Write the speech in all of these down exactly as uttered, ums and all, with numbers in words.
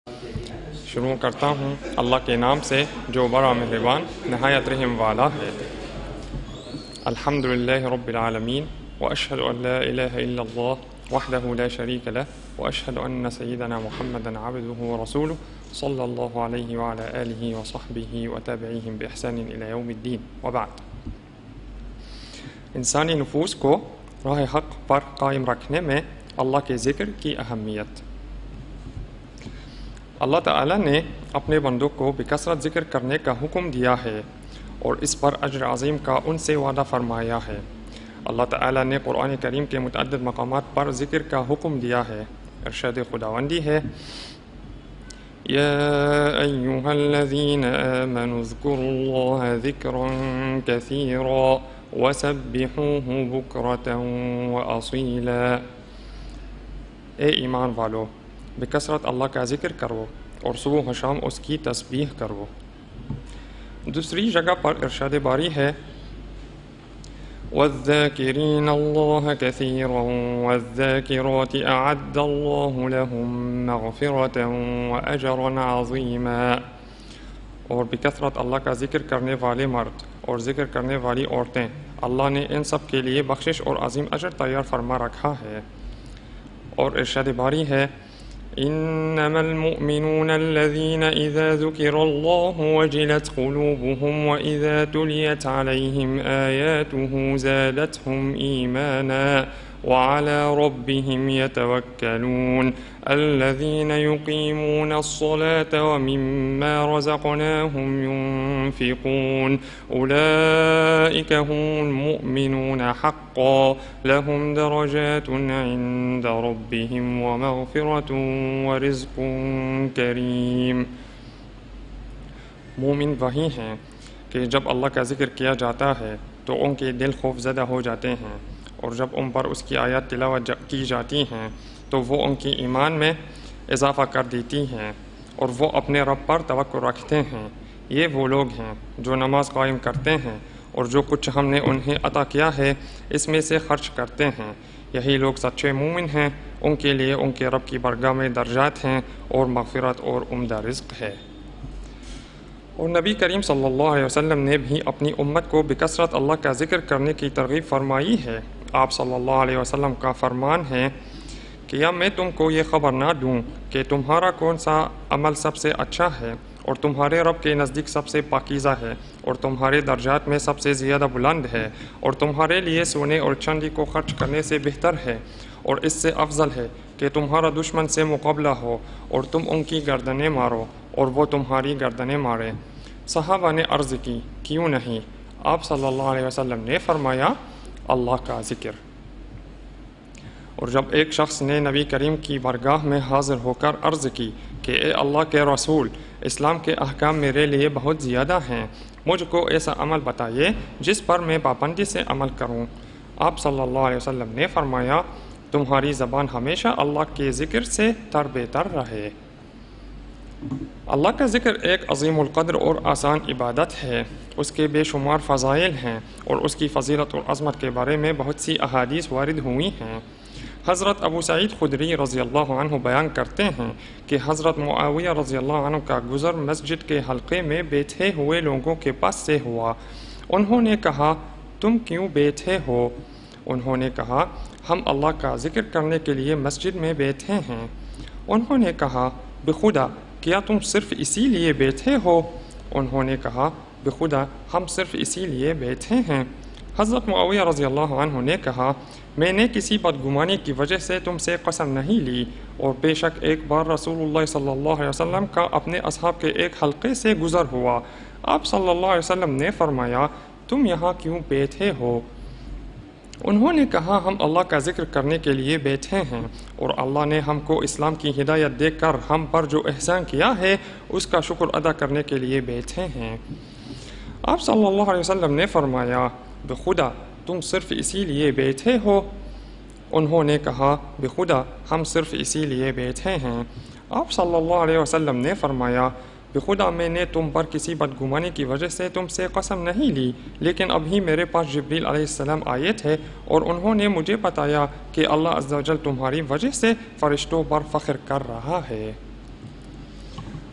شروع کرتا ہوں اللہ کے نام سے جو بڑا مہربان نہایت رحم والا ہے۔ الحمدللہ رب العالمین واشہد ان لا الہ الا اللہ وحدہ لا شریک لہ واشہد ان سیدنا محمدا عبدہ ورسولہ صلی اللہ علیہ وعلی آلہ وصحبہ وتابعیہم بإحسان الی یوم الدین وبعد۔ انسانی نفوس کو راہ حق پر قائم رکھنے میں اللہ کے ذکر کی اہمیت۔ اللہ تعالیٰ نے اپنے بندوں کو بکثرت ذکر کرنے کا حکم دیا ہے اور اس پر اجر عظیم کا ان سے وعدہ فرمایا ہے۔ اللہ تعالیٰ نے قرآن کریم کے متعدد مقامات پر ذکر کا حکم دیا ہے۔ ارشاد خداوندی ہے، یا ایہا الذین آمنوا اذکروا اللہ ذکرا کثیرا وسبحوہ بکرۃ واصیلا۔ اے ایمان والو، بکثرت اللہ کا ذکر کرو اور صبح و شام اس کی تسبیح کرو۔ دوسری جگہ پر ارشاد باری ہے، والذاکرین اللہ کثیرا والذاکرات اعد اللہ لهم مغفرۃ واجرا عظیما۔ اور بکثرت اللہ کا ذکر کرنے والے مرد اور ذکر کرنے والی عورتیں، اللہ نے ان سب کے لیے بخشش اور عظیم اجر تیار فرما رکھا ہے۔ اور ارشاد باری ہے، انما المؤمنون الذين اذا ذكر الله وجلت قلوبهم واذا تليت عليهم آياته زادتهم ايمانا وعلى ربهم يتوكلون الذين يقيمون الصلاة ومما رزقناهم ينفقون أولئك هم المؤمنون حقا لهم درجات عند ربهم ومغفرة ورزق كريم۔ مومن وہی ہیں کہ جب اللہ کا ذکر کیا جاتا ہے تو ان کے دل خوف زدہ ہو جاتے ہیں، اور جب ان پر اس کی آیات تلاوت کی جاتی ہیں تو وہ ان کی ایمان میں اضافہ کر دیتی ہیں اور وہ اپنے رب پر توکل رکھتے ہیں۔ یہ وہ لوگ ہیں جو نماز قائم کرتے ہیں اور جو کچھ ہم نے انہیں عطا کیا ہے اس میں سے خرچ کرتے ہیں۔ یہی لوگ سچے مومن ہیں، ان کے لیے ان کے رب کی بارگاہ میں درجات ہیں اور مغفرت اور عمدہ رزق ہے۔ اور نبی کریم صلی اللہ علیہ وسلم نے بھی اپنی امت کو بکثرت اللہ کا ذکر کرنے کی ترغیب فرمائی ہے۔ آپ صلی اللہ علیہ وسلم کا فرمان ہے، کیا میں تم کو یہ خبر نہ دوں کہ تمہارا کون سا عمل سب سے اچھا ہے اور تمہارے رب کے نزدیک سب سے پاکیزہ ہے اور تمہارے درجات میں سب سے زیادہ بلند ہے اور تمہارے لیے سونے اور چاندی کو خرچ کرنے سے بہتر ہے اور اس سے افضل ہے کہ تمہارا دشمن سے مقابلہ ہو اور تم ان کی گردنیں مارو اور وہ تمہاری گردنیں مارے۔ صحابہ نے عرض کی، کیوں نہیں؟ آپ صلی اللہ علیہ وسلم نے فرمایا، اللہ کا ذکر۔ اور جب ایک شخص نے نبی کریم کی بارگاہ میں حاضر ہو کر عرض کی کہ اے اللہ کے رسول، اسلام کے احکام میرے لیے بہت زیادہ ہیں، مجھ کو ایسا عمل بتائیے جس پر میں پابندی سے عمل کروں۔ آپ صلی اللہ علیہ وسلم نے فرمایا، تمہاری زبان ہمیشہ اللہ کے ذکر سے تر بے تر رہے۔ اللہ کا ذکر ایک عظیم القدر اور آسان عبادت ہے۔ اس کے بے شمار فضائل ہیں اور اس کی فضیلت اور عظمت کے بارے میں بہت سی احادیث وارد ہوئی ہیں۔ حضرت ابو سعید خدری رضی اللہ عنہ بیان کرتے ہیں کہ حضرت معاویہ رضی اللہ عنہ کا گزر مسجد کے حلقے میں بیٹھے ہوئے لوگوں کے پاس سے ہوا۔ انہوں نے کہا، تم کیوں بیٹھے ہو؟ انہوں نے کہا، ہم اللہ کا ذکر کرنے کے لیے مسجد میں بیٹھے ہیں۔ انہوں نے کہا، بخدا کیا تم صرف اسی لیے بیٹھے ہو؟ انہوں نے کہا، بخدا ہم صرف اسی لیے بیٹھے ہیں۔ حضرت معاویہ رضی اللہ عنہ نے کہا، میں نے کسی بدگمانی کی وجہ سے تم سے قسم نہیں لی، اور بے شک ایک بار رسول اللہ صلی اللہ علیہ وسلم کا اپنے اصحاب کے ایک حلقے سے گزر ہوا۔ آپ صلی اللہ علیہ وسلم نے فرمایا، تم یہاں کیوں بیٹھے ہو؟ انہوں نے کہا، ہم اللہ کا ذکر کرنے کے لیے بیٹھے ہیں اور اللہ نے ہم کو اسلام کی ہدایت دے کر ہم پر جو احسان کیا ہے اس کا شکر ادا کرنے کے لیے بیٹھے ہیں۔ آپ صلی اللہ علیہ وسلم نے فرمایا، بخدا تم صرف اسی لیے بیٹھے ہو؟ انہوں نے کہا، بخدا ہم صرف اسی لیے بیٹھے ہیں۔ آپ صلی اللہ علیہ وسلم نے فرمایا، بخدا میں نے تم پر کسی بدگمانی کی وجہ سے تم سے قسم نہیں لی، لیکن ابھی میرے پاس جبریل علیہ السلام آئے تھے اور انہوں نے مجھے بتایا کہ اللہ عز و جل تمہاری وجہ سے فرشتوں پر فخر کر رہا ہے۔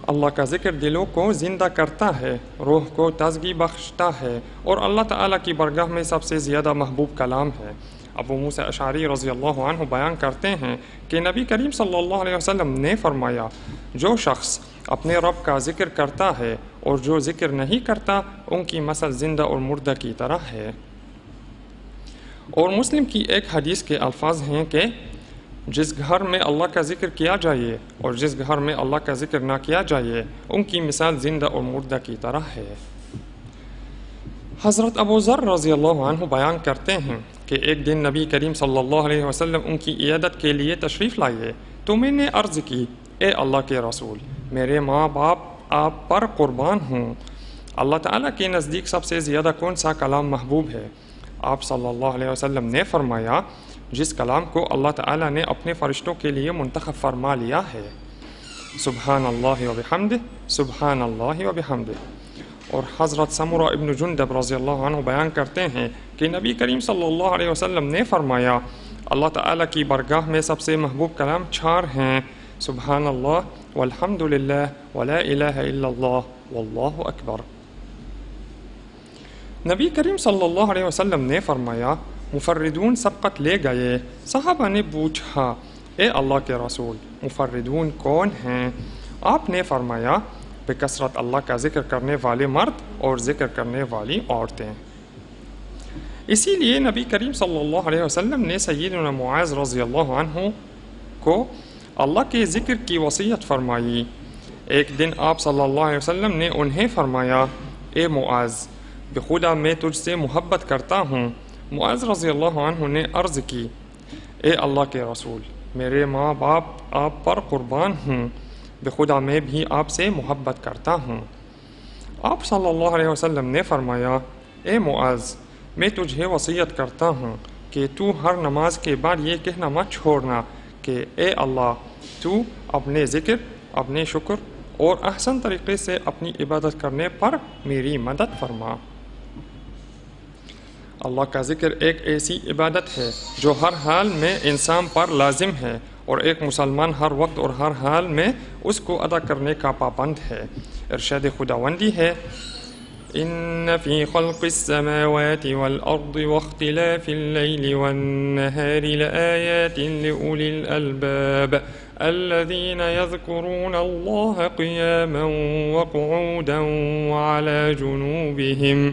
اللہ کا ذکر دلوں کو زندہ کرتا ہے، روح کو تازگی بخشتا ہے اور اللہ تعالیٰ کی بارگاہ میں سب سے زیادہ محبوب کلام ہے۔ ابو موسیٰ اشعری رضی اللہ عنہ بیان کرتے ہیں کہ نبی کریم صلی اللہ علیہ وسلم نے فرمایا، جو شخص اپنے رب کا ذکر کرتا ہے اور جو ذکر نہیں کرتا، ان کی مثل زندہ اور مردہ کی طرح ہے۔ اور مسلم کی ایک حدیث کے الفاظ ہیں کہ جس گھر میں اللہ کا ذکر کیا جائے اور جس گھر میں اللہ کا ذکر نہ کیا جائے، ان کی مثال زندہ اور مردہ کی طرح ہے۔ حضرت ابو ذر رضی اللہ عنہ بیان کرتے ہیں کہ ایک دن نبی کریم صلی اللہ علیہ وسلم ان کی عیادت کے لیے تشریف لائے تو میں نے عرض کی، اے اللہ کے رسول، میرے ماں باپ آپ پر قربان ہوں، اللہ تعالیٰ کے نزدیک سب سے زیادہ کون سا کلام محبوب ہے؟ آپ صلی اللہ علیہ وسلم نے فرمایا، جس کلام کو اللہ تعالیٰ نے اپنے فرشتوں کے لیے منتخب فرما لیا ہے۔ سبحان اللہ و بحمدہ، سبحان اللہ و بحمدہ۔ اور حضرت سمرہ ابن جندب رضی اللہ عنہ بیان کرتے ہیں کہ نبی کریم صلی اللہ علیہ وسلم نے فرمایا، اللہ تعالیٰ کی بارگاہ میں سب سے محبوب کلام چار ہیں، سبحان اللہ والحمد للہ ولا الہ الا اللہ واللہ اکبر۔ نبی کریم صلی اللہ علیہ وسلم نے فرمایا، مفردون سبقت لے گئے۔ صحابہ نے پوچھا، اے اللہ کے رسول، مفردون کون ہیں؟ آپ نے فرمایا، بکثرت اللہ کا ذکر کرنے والے مرد اور ذکر کرنے والی عورتیں۔ اسی لیے نبی کریم صلی اللہ علیہ وسلم نے سیدنا معاذ رضی اللہ عنہ کو اللہ کے ذکر کی وصیت فرمائی۔ ایک دن آپ صلی اللہ علیہ وسلم نے انہیں فرمایا، اے معاذ، بخدا میں تجھ سے محبت کرتا ہوں۔ معاذ رضی اللہ عنہ نے عرض کی، اے اللہ کے رسول، میرے ماں باپ آپ پر قربان ہوں، بخدا میں بھی آپ سے محبت کرتا ہوں۔ آپ صلی اللہ علیہ وسلم نے فرمایا، اے معاذ، میں تجھے وصیت کرتا ہوں کہ تو ہر نماز کے بعد یہ کہنا مت چھوڑنا کہ اے اللہ، تو اپنے ذکر، اپنے شکر اور احسن طریقے سے اپنی عبادت کرنے پر میری مدد فرما۔ اللہ کا ذکر ایک ایسی عبادت ہے جو ہر حال میں انسان پر لازم ہے اور ایک مسلمان ہر وقت اور ہر حال میں اس کو ادا کرنے کا پابند ہے۔ ارشاد خداوندی ہے، ان فی خلق السماوات والارض واختلاف اللیل والنہار لآیات لأولی الالباب الذین یذکرون اللہ قیاما وقعودا وعلی جنوبہم۔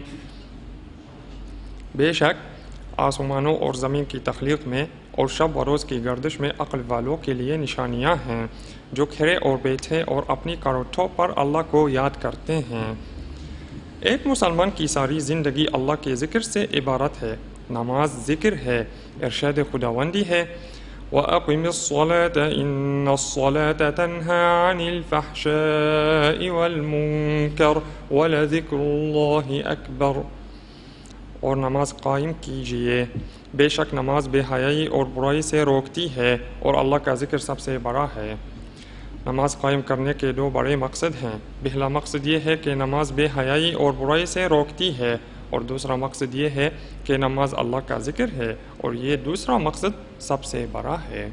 بے شک آسمانوں اور زمین کی تخلیق میں اور شب و روز کی گردش میں عقل والوں کے لیے نشانیاں ہیں، جو کھڑے اور بیٹھے اور اپنی کروٹوں پر اللہ کو یاد کرتے ہیں۔ ایک مسلمان کی ساری زندگی اللہ کے ذکر سے عبارت ہے۔ نماز ذکر ہے۔ ارشاد خداوندی ہے، وَأَقِمِ الصَّلَاةَ إِنَّ الصَّلَاةَ تَنْهَى عَنِ الْفَحْشَاءِ وَالْمُنكَرِ وَلَذِكْرُ اللَّهِ أَكْبَرُ۔ اور نماز قائم کیجیے، بے شک نماز بے حیائی اور برائی سے روکتی ہے اور اللہ کا ذکر سب سے بڑا ہے۔ نماز قائم کرنے کے دو بڑے مقصد ہیں۔ پہلا مقصد یہ ہے کہ نماز بے حیائی اور برائی سے روکتی ہے، اور دوسرا مقصد یہ ہے کہ نماز اللہ کا ذکر ہے، اور یہ دوسرا مقصد سب سے بڑا ہے۔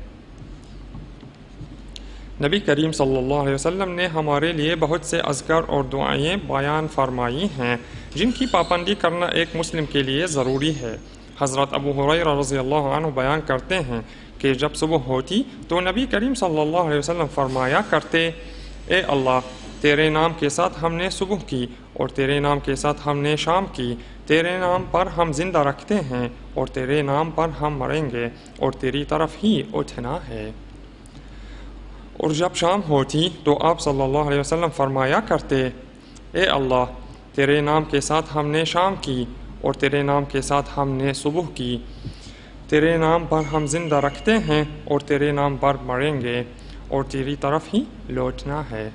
نبی کریم صلی اللہ علیہ وسلم نے ہمارے لیے بہت سے اذکار اور دعائیں بیان فرمائی ہیں جن کی پابندی کرنا ایک مسلم کے لیے ضروری ہے۔ حضرت ابو ہریرہ رضی اللہ عنہ بیان کرتے ہیں کہ جب صبح ہوتی تو نبی کریم صلی اللہ علیہ وسلم فرمایا کرتے، اے اللہ، تیرے نام کے ساتھ ہم نے صبح کی اور تیرے نام کے ساتھ ہم نے شام کی، تیرے نام پر ہم زندہ رکھتے ہیں اور تیرے نام پر ہم مریں گے اور تیری طرف ہی اٹھنا ہے۔ اور جب شام ہوتی تو آپ صلی اللہ علیہ وسلم فرمایا کرتے، اے اللہ، تیرے نام کے ساتھ ہم نے شام کی اور تیرے نام کے ساتھ ہم نے صبح کی، تیرے نام پر ہم زندہ رکھتے ہیں اور تیرے نام پر مریں گے اور تیری طرف ہی لوٹنا ہے۔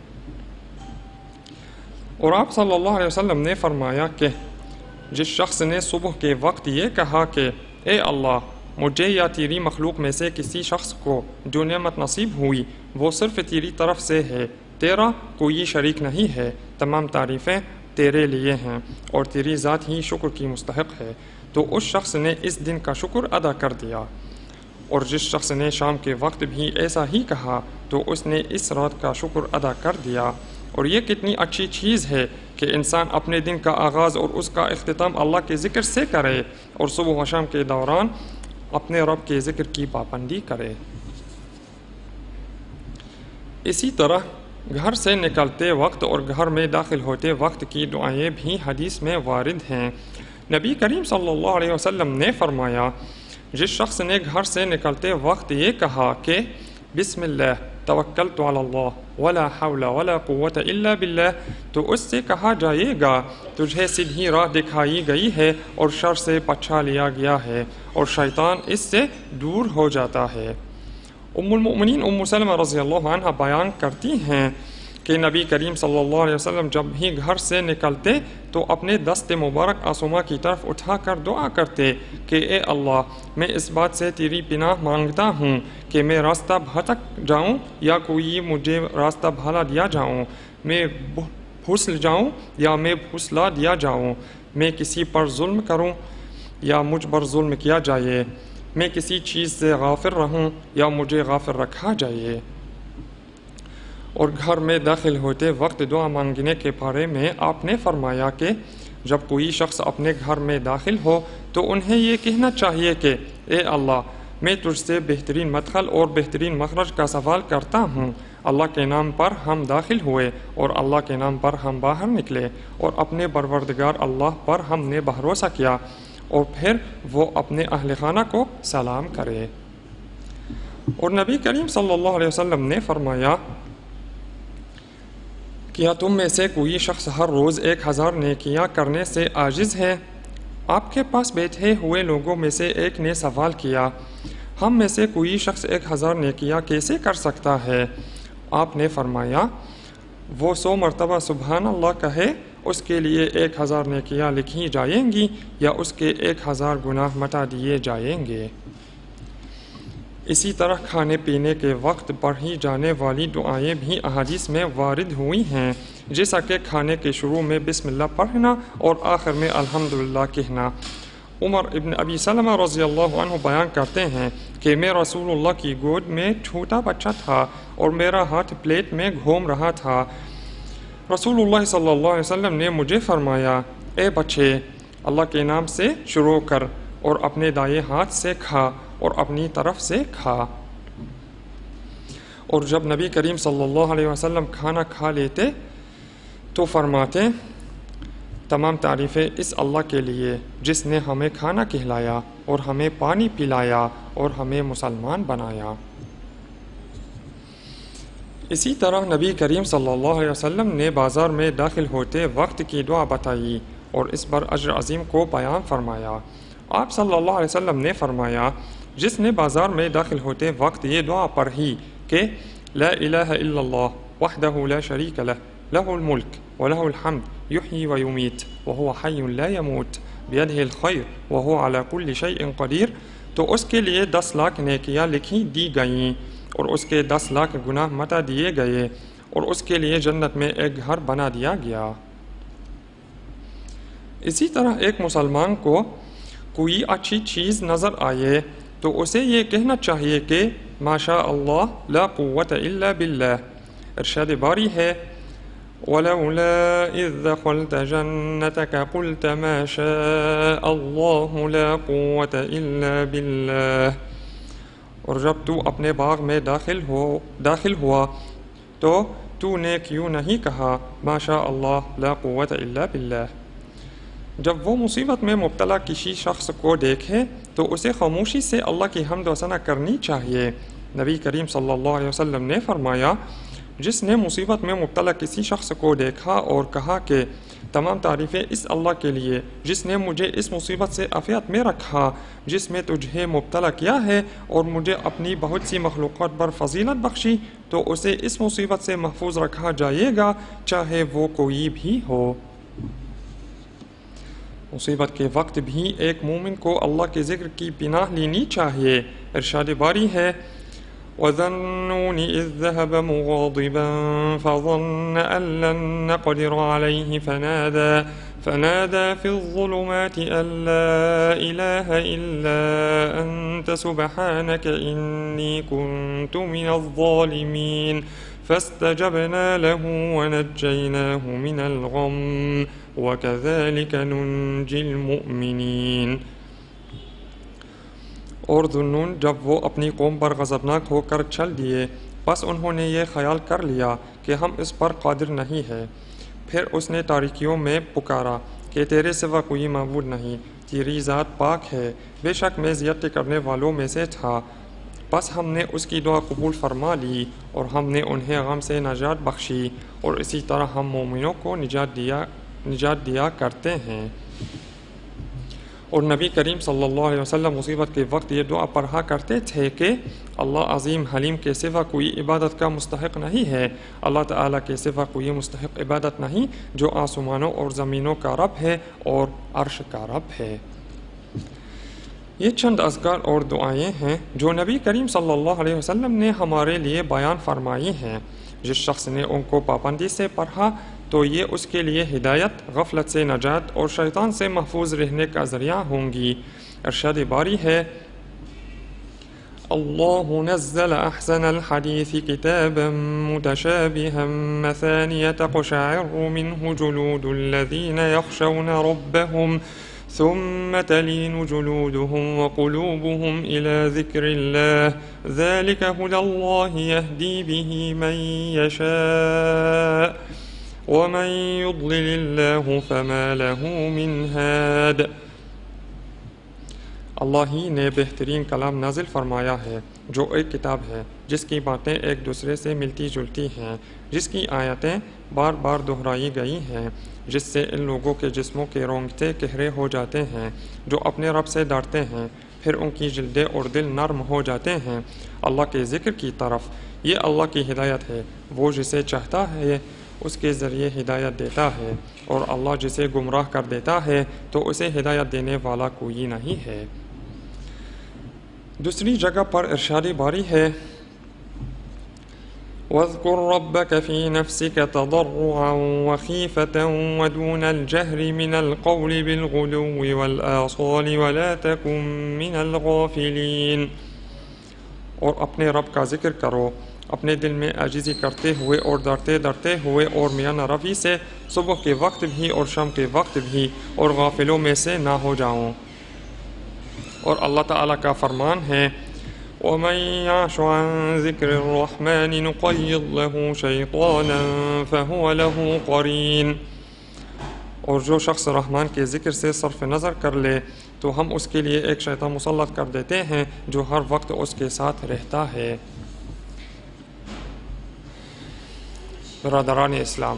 اور آپ صلی اللہ علیہ وسلم نے فرمایا کہ جس شخص نے صبح کے وقت یہ کہا کہ اے اللہ، مجھے یا تیری مخلوق میں سے کسی شخص کو جو نعمت نصیب ہوئی وہ صرف تیری طرف سے ہے، تیرا کوئی شریک نہیں ہے، تمام تعریفیں تیرے لیے ہیں اور تیری ذات ہی شکر کی مستحق ہے، تو اس شخص نے اس دن کا شکر ادا کر دیا۔ اور جس شخص نے شام کے وقت بھی ایسا ہی کہا تو اس نے اس رات کا شکر ادا کر دیا۔ اور یہ کتنی اچھی چیز ہے کہ انسان اپنے دن کا آغاز اور اس کا اختتام اللہ کے ذکر سے کرے اور صبح و شام کے دوران اپنے رب کے ذکر کی پابندی کرے۔ اسی طرح گھر سے نکلتے وقت اور گھر میں داخل ہوتے وقت کی دعائیں بھی حدیث میں وارد ہیں۔ نبی کریم صلی اللہ علیہ وسلم نے فرمایا، جس شخص نے گھر سے نکلتے وقت یہ کہا کہ بسم اللہ توکلت علی اللہ ولا حول ولا قوت الا باللہ، تو اس سے کہا جائے گا تجھے سیدھی راہ دکھائی گئی ہے اور شر سے پچھا لیا گیا ہے اور شیطان اس سے دور ہو جاتا ہے۔ ام المؤمنین ام سلمہ رضی اللہ عنہ بیان کرتی ہیں کہ نبی کریم صلی اللہ علیہ وسلم جب بھی گھر سے نکلتے تو اپنے دست مبارک آسما کی طرف اٹھا کر دعا کرتے کہ اے اللہ، میں اس بات سے تیری پناہ مانگتا ہوں کہ میں راستہ بھٹک جاؤں یا کوئی مجھے راستہ بھالا دیا جاؤں، میں پھسل جاؤں یا میں پھسلا دیا جاؤں، میں کسی پر ظلم کروں یا مجھ پر ظلم کیا جائے، میں کسی چیز سے غافل رہوں یا مجھے غافل رکھا جائے۔ اور گھر میں داخل ہوتے وقت دعا مانگنے کے بارے میں آپ نے فرمایا کہ جب کوئی شخص اپنے گھر میں داخل ہو تو انہیں یہ کہنا چاہیے کہ اے اللہ، میں تجھ سے بہترین مدخل اور بہترین مخرج کا سوال کرتا ہوں۔ اللہ کے نام پر ہم داخل ہوئے اور اللہ کے نام پر ہم باہر نکلے، اور اپنے پروردگار اللہ پر ہم نے بھروسہ کیا، اور پھر وہ اپنے اہل خانہ کو سلام کرے۔ اور نبی کریم صلی اللہ علیہ وسلم نے فرمایا، کیا تم میں سے کوئی شخص ہر روز ایک ہزار نیکیاں کرنے سے عاجز ہے؟ آپ کے پاس بیٹھے ہوئے لوگوں میں سے ایک نے سوال کیا، ہم میں سے کوئی شخص ایک ہزار نیکیاں کیسے کر سکتا ہے؟ آپ نے فرمایا، وہ سو مرتبہ سبحان اللہ کہے، اس کے لیے ایک ہزار نیکیاں لکھی جائیں گی یا اس کے ایک ہزار گناہ مٹا دیے جائیں گے۔ اسی طرح کھانے پینے کے وقت پڑھی جانے والی دعائیں بھی احادیث میں وارد ہوئی ہیں، جیسا کہ کھانے کے شروع میں بسم اللہ پڑھنا اور آخر میں الحمدللہ کہنا۔ عمر ابن ابی سلمہ رضی اللہ عنہ بیان کرتے ہیں کہ میں رسول اللہ کی گود میں چھوٹا بچہ تھا اور میرا ہاتھ پلیٹ میں گھوم رہا تھا۔ رسول اللہ صلی اللہ علیہ وسلم نے مجھے فرمایا، اے بچے، اللہ کے نام سے شروع کر اور اپنے دائیں ہاتھ سے کھا اور اپنی طرف سے کھا۔ اور جب نبی کریم صلی اللہ علیہ وسلم کھانا کھا لیتے تو فرماتے، تمام تعریفیں اس اللہ کے لیے جس نے ہمیں کھانا کھلایا اور ہمیں پانی پلایا اور ہمیں مسلمان بنایا۔ اسی طرح نبی کریم صلی اللہ علیہ وسلم نے بازار میں داخل ہوتے وقت کی دعا بتائی اور اس پر اجر عظیم کو بیان فرمایا۔ آپ صلی اللہ علیہ وسلم نے فرمایا، جس نے بازار میں داخل ہوتے وقت یہ دعا پڑھی کہ لا الہ الا اللہ وحدہ لا شریک لہ لہ الملک ولہ الحمد یحیی ویمیت وہو حی لا یموت بیدہ الخیر وہو علی کل شیء قدیر، تو اس کے لیے دس لاکھ نیکیاں لکھی دی گئیں اور اس کے دس لاکھ گناہ مٹا دیے گئے اور اس کے لیے جنت میں ایک گھر بنا دیا گیا۔ اسی طرح ایک مسلمان کو کوئی اچھی چیز نظر آئے تو اسے یہ کہنا چاہیے کہ ماشاء اللہ لا قوت الا باللہ۔ ارشاد باری ہے، وَلَوْلَا إِذْ دَخَلْتَ جَنَّتَكَ قُلْتَ مَا شَاءَ اللَّهُ لَا قُوَّةَ إِلَّا بِاللَّهِ۔ اور جب تو اپنے باغ میں داخل ہو داخل ہوا تو تو نے کیوں نہیں کہا ما شاء اللہ لا قوت الا باللہ۔ جب وہ مصیبت میں مبتلا کسی شخص کو دیکھے تو اسے خاموشی سے اللہ کی حمد و ثنا کرنی چاہیے۔ نبی کریم صلی اللہ علیہ وسلم نے فرمایا، جس نے مصیبت میں مبتلا کسی شخص کو دیکھا اور کہا کہ تمام تعریفیں اس اللہ کے لیے جس نے مجھے اس مصیبت سے عافیت میں رکھا جس میں تجھے مبتلا کیا ہے اور مجھے اپنی بہت سی مخلوقات پر فضیلت بخشی، تو اسے اس مصیبت سے محفوظ رکھا جائے گا چاہے وہ کوئی بھی ہو۔ مصیبت کے وقت بھی ایک مومن کو اللہ کے ذکر کی پناہ لینی چاہیے۔ ارشاد باری ہے، وَذَا النُّونِ إِذ ذَهَبَ مُغَاضِبًا فَظَنَّ أَن لَّن نَّقْدِرَ عَلَيْهِ فَنَادَى فَنَادَى فِي الظُّلُمَاتِ أَن لَّا إِلَٰهَ إِلَّا أَنتَ سُبْحَانَكَ إِنِّي كُنتُ مِنَ الظَّالِمِينَ فاستجبنا له ونجيناه من الغم وكذلك ننجي المؤمنين۔ اور ذُنُّون جب وہ اپنی قوم پر غضبناک ہو کر چل دیے، بس انہوں نے یہ خیال کر لیا کہ ہم اس پر قادر نہیں ہیں۔ پھر اس نے تاریکیوں میں پکارا کہ تیرے سوا کوئی معبود نہیں، تیری ذات پاک ہے، بے شک میں زیادتی کرنے والوں میں سے تھا۔ بس ہم نے اس کی دعا قبول فرما لی اور ہم نے انہیں غم سے نجات بخشی، اور اسی طرح ہم مومنوں کو نجات دیا نجات دیا کرتے ہیں۔ اور نبی کریم صلی اللہ علیہ وسلم مصیبت کے وقت یہ دعا پڑھا کرتے تھے کہ اللہ عظیم حلیم کے سوا کوئی عبادت کا مستحق نہیں ہے، اللہ تعالیٰ کے سوا کوئی مستحق عبادت نہیں جو آسمانوں اور زمینوں کا رب ہے اور عرش کا رب ہے۔ یہ چند اذکار اور دعائیں ہیں جو نبی کریم صلی اللہ علیہ وسلم نے ہمارے لیے بیان فرمائی ہیں۔ جس شخص نے ان کو پابندی سے پڑھا تو یہ اس کے لیے ہدایت، غفلت سے نجات اور شیطان سے محفوظ رہنے کا ذریعہ ہوں گی۔ ارشاد باری ہے، اللہ نزل احسن الحدیث کتابا متشابہا مثانیہ تقشعر منہ جلود الذین یخشون ربهم ثم تلين جلودهم وقلوبهم إلى ذكر الله ذلك هدى الله يهدي به من يشاء ومن يضلل الله فما له من هاد۔ اللہ ہی نے بہترین کلام نازل فرمایا ہے جو ایک کتاب ہے جس کی باتیں ایک دوسرے سے ملتی جلتی ہیں، جس کی آیتیں بار بار دہرائی گئی ہیں، جس سے ان لوگوں کے جسموں کے رونگٹے گہرے ہو جاتے ہیں جو اپنے رب سے ڈرتے ہیں، پھر ان کی جلدیں اور دل نرم ہو جاتے ہیں اللہ کے ذکر کی طرف۔ یہ اللہ کی ہدایت ہے، وہ جسے چاہتا ہے اس کے ذریعے ہدایت دیتا ہے، اور اللہ جسے گمراہ کر دیتا ہے تو اسے ہدایت دینے والا کوئی نہیں ہے۔ دوسری جگہ پر ارشاد باری ہے، وَاذْكُرْ رَبَّكَ فِي نَفْسِكَ تَضَرُّعًا وَخِيفَةً وَدُونَ الْجَهْرِ مِنَ الْقَوْلِ بِالْغُدُوِّ وَالْآصَالِ وَلَا تَكُن مِّنَ الْغَافِلِينَ۔ اور اپنے رب کا ذکر کرو اپنے دل میں عاجزی کرتے ہوئے اور ڈرتے ڈرتے ہوئے، اور میانہ روی سے صبح کے وقت بھی اور شام کے وقت بھی، اور غافلوں میں سے نہ ہو جاؤں۔ اور اللہ تعالیٰ کا فرمان ہے، وَمَن يَعْشُ عَن ذِكْرِ الرَّحْمَنِ نُقَيِّضْ لَهُ شَيْطَانًا فَهُوَ لَهُ قَرِينٌ۔ اور جو شخص رحمان کے ذکر سے صرف نظر کر لے تو ہم اس کے لیے ایک شیطان مسلط کر دیتے ہیں جو ہر وقت اس کے ساتھ رہتا ہے۔ برادران اسلام،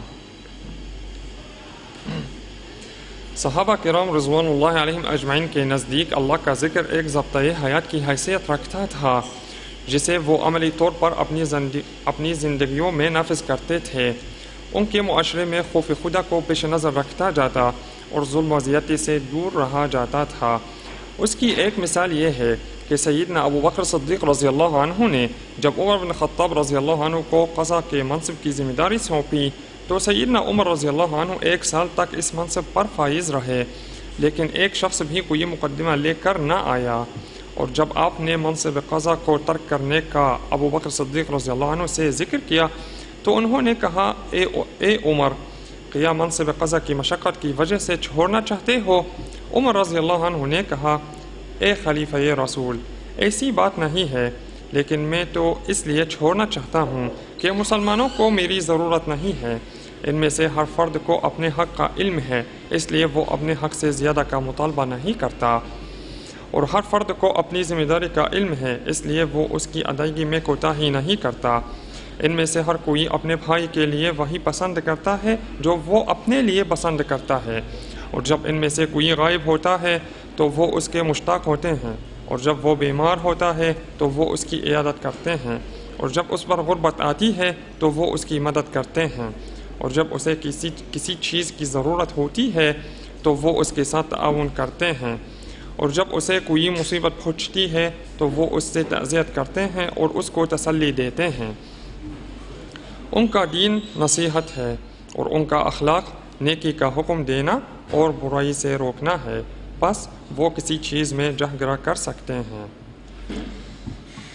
صحابہ کرام رضوان اللہ علیہم اجمعین کے نزدیک اللہ کا ذکر ایک ضابطۂ حیات کی حیثیت رکھتا تھا جسے وہ عملی طور پر اپنی اپنی زندگیوں میں نافذ کرتے تھے۔ ان کے معاشرے میں خوف خدا کو پیش نظر رکھتا جاتا اور ظلم و زیادتی سے دور رہا جاتا تھا۔ اس کی ایک مثال یہ ہے کہ سیدنا ابو بکر صدیق رضی اللہ عنہ نے جب عمر بن خطاب رضی اللہ عنہ کو قضا کے منصب کی ذمہ داری سونپی تو سیدنا عمر رضی اللہ عنہ ایک سال تک اس منصب پر فائز رہے، لیکن ایک شخص بھی کوئی مقدمہ لے کر نہ آیا، اور جب آپ نے منصب قضا کو ترک کرنے کا ابو بکر صدیق رضی اللہ عنہ سے ذکر کیا تو انہوں نے کہا، اے, اے عمر، کیا منصب قضا کی مشقت کی وجہ سے چھوڑنا چاہتے ہو؟ عمر رضی اللہ عنہ نے کہا، اے خلیفہ رسول، ایسی بات نہیں ہے، لیکن میں تو اس لیے چھوڑنا چاہتا ہوں کہ مسلمانوں کو میری ضرورت نہیں ہے، ان میں سے ہر فرد کو اپنے حق کا علم ہے، اس لیے وہ اپنے حق سے زیادہ کا مطالبہ نہیں کرتا، اور ہر فرد کو اپنی ذمہ داری کا علم ہے، اس لیے وہ اس کی ادائیگی میں کوتاہی نہیں کرتا۔ ان میں سے ہر کوئی اپنے بھائی کے لیے وہی پسند کرتا ہے جو وہ اپنے لیے پسند کرتا ہے، اور جب ان میں سے کوئی غائب ہوتا ہے تو وہ اس کے مشتاق ہوتے ہیں، اور جب وہ بیمار ہوتا ہے تو وہ اس کی عیادت کرتے ہیں، اور جب اس پر غربت آتی ہے تو وہ اس کی مدد کرتے ہیں، اور جب اسے کسی کسی چیز کی ضرورت ہوتی ہے تو وہ اس کے ساتھ تعاون کرتے ہیں، اور جب اسے کوئی مصیبت پہنچتی ہے تو وہ اس سے تعزیت کرتے ہیں اور اس کو تسلی دیتے ہیں۔ ان کا دین نصیحت ہے اور ان کا اخلاق نیکی کا حکم دینا اور برائی سے روکنا ہے، بس وہ کسی چیز میں جہگرا کر سکتے ہیں۔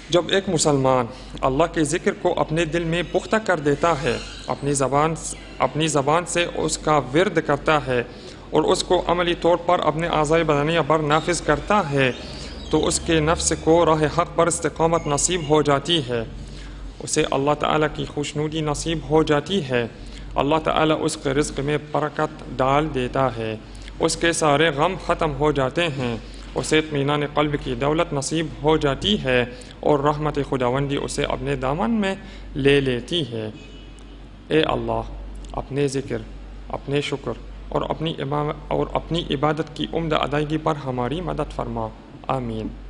جب ایک مسلمان اللہ کے ذکر کو اپنے دل میں پختہ کر دیتا ہے، اپنی زبان اپنی زبان سے اس کا ورد کرتا ہے اور اس کو عملی طور پر اپنے اعضاء بدنیہ پر نافذ کرتا ہے، تو اس کے نفس کو راہ حق پر استقامت نصیب ہو جاتی ہے، اسے اللہ تعالیٰ کی خوشنودی نصیب ہو جاتی ہے، اللہ تعالیٰ اس کے رزق میں برکت ڈال دیتا ہے، اس کے سارے غم ختم ہو جاتے ہیں، اسے اطمینان قلب کی دولت نصیب ہو جاتی ہے اور رحمت خداوندی اسے اپنے دامن میں لے لیتی ہے۔ اے اللہ، اپنے ذکر، اپنے شکر اور اپنی اور اپنی عبادت کی عمدہ ادائیگی پر ہماری مدد فرما، آمین۔